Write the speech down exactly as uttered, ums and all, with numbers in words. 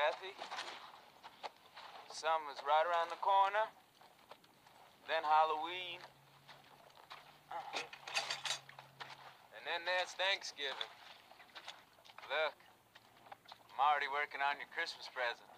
Kathy. Summer's right around the corner. Then Halloween. And then there's Thanksgiving. Look, I'm already working on your Christmas present.